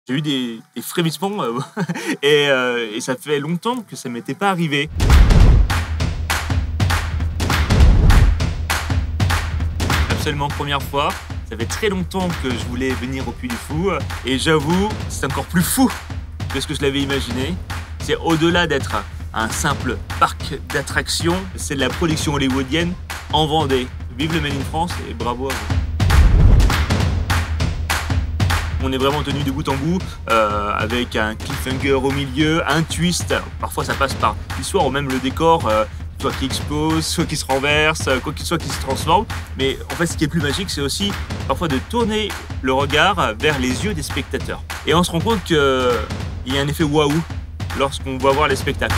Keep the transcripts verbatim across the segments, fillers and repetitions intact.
J'ai eu des, des frémissements euh, et, euh, et ça fait longtemps que ça m'était pas arrivé. Absolument première fois. Ça fait très longtemps que je voulais venir au Puy du Fou et j'avoue, c'est encore plus fou que ce que je l'avais imaginé. C'est au-delà d'être un simple parc d'attractions, c'est de la production hollywoodienne en Vendée. Vive le Made in France et bravo à vous. On est vraiment tenu de bout en bout, euh, avec un cliffhanger au milieu, un twist. Parfois ça passe par l'histoire ou même le décor, euh, soit qui explose, soit qui se renverse, quoi qu'il soit qui se transforme. Mais en fait ce qui est plus magique, c'est aussi parfois de tourner le regard vers les yeux des spectateurs. Et on se rend compte qu'il y a un effet waouh lorsqu'on va voir les spectacles.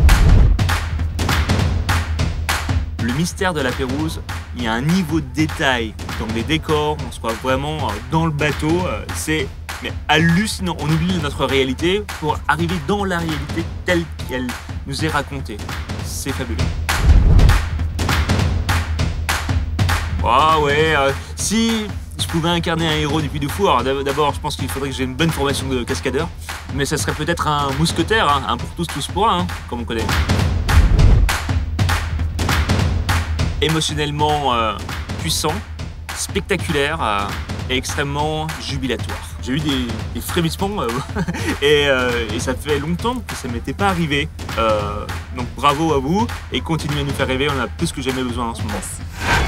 Le mystère de la Pérouse, il y a un niveau de détail dans les décors, on se croit vraiment dans le bateau, c'est mais hallucinant. On oublie notre réalité pour arriver dans la réalité telle qu'elle nous est racontée. C'est fabuleux. Ah ouais, euh, si je pouvais incarner un héros du Puy du Fou, alors d'abord je pense qu'il faudrait que j'ai une bonne formation de cascadeur, mais ça serait peut-être un mousquetaire, hein, un pour tous, tous pour un, hein, comme on connaît. Émotionnellement euh, puissant, spectaculaire euh, et extrêmement jubilatoire. J'ai eu des, des frémissements euh, et, euh, et ça fait longtemps que ça m'était pas arrivé. Euh, donc bravo à vous et continuez à nous faire rêver, on a plus que jamais besoin en ce moment.